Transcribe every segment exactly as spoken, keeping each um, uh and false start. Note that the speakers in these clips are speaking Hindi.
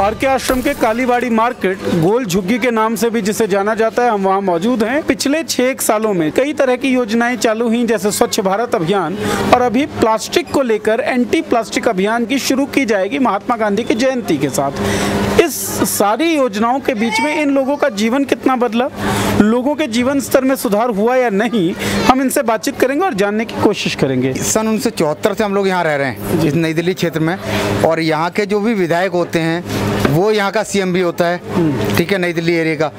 आर के आश्रम के कालीबाड़ी मार्केट गोल झुग्गी के नाम से भी जिसे जाना जाता है, हम वहां मौजूद हैं। पिछले छह सालों में कई तरह की योजनाएं चालू हुई, जैसे स्वच्छ भारत अभियान, और अभी प्लास्टिक को लेकर एंटी प्लास्टिक अभियान की शुरू की जाएगी महात्मा गांधी की जयंती के साथ। इस सारी योजनाओं के बीच में इन लोगों का जीवन कितना बदला, लोगों के जीवन स्तर में सुधार हुआ या नहीं, हम इनसे बातचीत करेंगे और जानने की कोशिश करेंगे। सन उन्नीस सौ चौहत्तर से हम लोग यहाँ रह रहे हैं इस नई दिल्ली क्षेत्र में, और यहाँ के जो भी विधायक होते हैं वो यहाँ का सीएम भी होता है, ठीक है, नई दिल्ली एरिया का।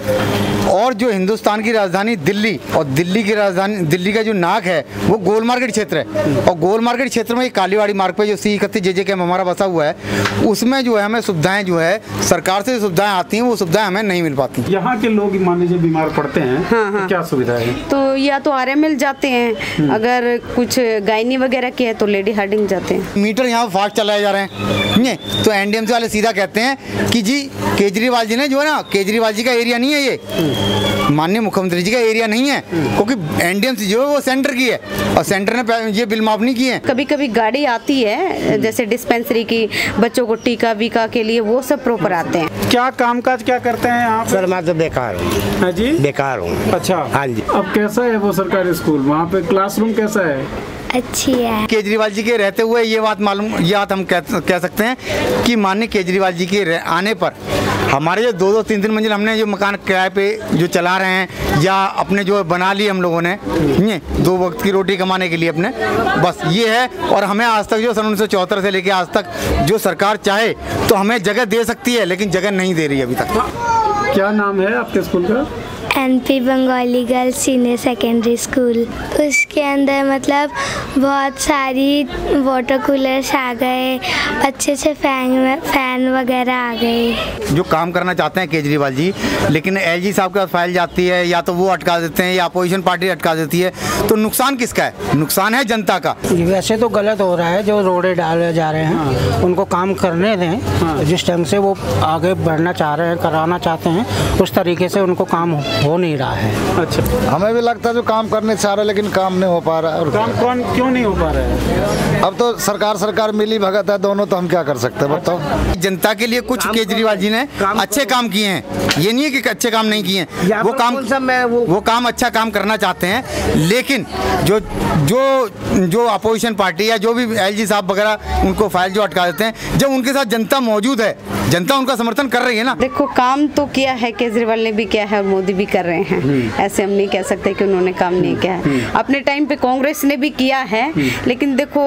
और जो हिंदुस्तान की राजधानी दिल्ली और दिल्ली की राजधानी दिल्ली का जो नाक है वो गोल मार्केट क्षेत्र है, और गोल मार्केट क्षेत्र में कालीबाड़ी मार्ग पे जो सी इकतीस जे जे के हमारा बसा हुआ है, उसमें जो है हमें सुविधाएं जो है सरकार से जो सुविधाएं आती हैं वो सुविधाएं हमें नहीं मिल पाती। यहाँ के लोग मान लीजिए बीमार पड़ते हैं, हाँ, हाँ। तो क्या सुविधा है? तो या तो आर एम एल जाते हैं, अगर कुछ गायनी वगैरह की है तो लेडी हार्डिंग जाते हैं। मीटर यहाँ फास्ट चलाए जा रहे हैं, तो एन डी एम सी वाले सीधा कहते हैं कि जी केजरीवाल जी ने जो है ना, केजरीवाल जी का एरिया नहीं है ये, माननीय मुख्यमंत्री जी का एरिया नहीं है, क्योंकि एन डी एम सी जो है वो सेंटर की है और सेंटर ने ये बिल माफ नहीं किए हैं। कभी कभी गाड़ी आती है जैसे डिस्पेंसरी की, बच्चों को टीका वीका के लिए, वो सब प्रॉपर आते हैं। क्या कामकाज क्या करते हैं आप? सर मैं तो बेकार हूँ। हाँ जी, बेकार हूँ। अच्छा, हाँ जी। अब कैसा है वो सरकारी स्कूल, वहाँ पे क्लासरूम कैसा है? अच्छी है। केजरीवाल जी के रहते हुए ये बात मालूम, ये बात हम कह, कह सकते हैं कि माननीय केजरीवाल जी के आने पर हमारे जो दो दो तीन तीन मंजिल हमने जो मकान किराए पे जो चला रहे हैं या अपने जो बना लिए हम लोगों ने ये दो वक्त की रोटी कमाने के लिए अपने, बस ये है। और हमें आज तक जो सन उन्नीस सौ चौहत्तर से लेके आज तक जो सरकार चाहे तो हमें जगह दे सकती है, लेकिन जगह नहीं दे रही अभी तक। क्या नाम है आपके स्कूल का? N P Bengali girls senior secondary school. उसके अंदर मतलब बहुत सारी वाटर कूलर्स आ गए, अच्छे से फैन फैन वगैरह आ गए। जो काम करना चाहते हैं केजरीवाल जी, लेकिन एल जी साहब के पास फाइल जाती है, या तो वो अटका देते हैं या अपोजिशन पार्टी अटका देती है, तो नुकसान किसका है? नुकसान है जनता का। वैसे तो गलत हो रहा है, जो रोडे डाले जा रहे हैं, हाँ। उनको काम करने दें, हाँ। जिस ढंग से वो आगे बढ़ना चाह रहे हैं, कराना चाहते हैं, उस तरीके से उनको काम हो हो नहीं रहा है। अच्छा, हमें भी लगता है जो काम करने चाह रहे लेकिन काम नहीं हो पा रहा है। और काम कौन क्यों नहीं हो पा रहा है? अब तो सरकार सरकार मिली भगत है दोनों, तो हम क्या कर सकते हैं बताओ। जनता के लिए कुछ केजरीवाल जी ने काम अच्छे काम किए हैं, ये नहीं है कि अच्छे काम नहीं किए हैं, वो काम वो, वो काम अच्छा काम करना चाहते हैं, लेकिन जो जो जो अपोजिशन पार्टी या जो भी एल जी साहब वगैरह उनको फाइल जो अटका देते हैं, जब उनके साथ जनता मौजूद है, जनता उनका समर्थन कर रही है ना। देखो काम तो किया है, केजरीवाल ने भी किया है और मोदी भी कर रहे हैं, ऐसे हम नहीं कह सकते कि उन्होंने काम नहीं किया है। अपने टाइम पे कांग्रेस ने भी किया है, लेकिन देखो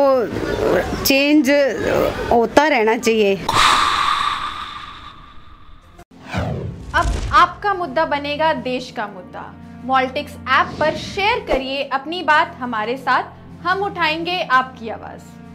चेंज होता रहना चाहिए। अब आपका मुद्दा बनेगा देश का मुद्दा। मॉल्टिक्स ऐप पर शेयर करिए अपनी बात हमारे साथ, हम उठाएंगे आपकी आवाज़।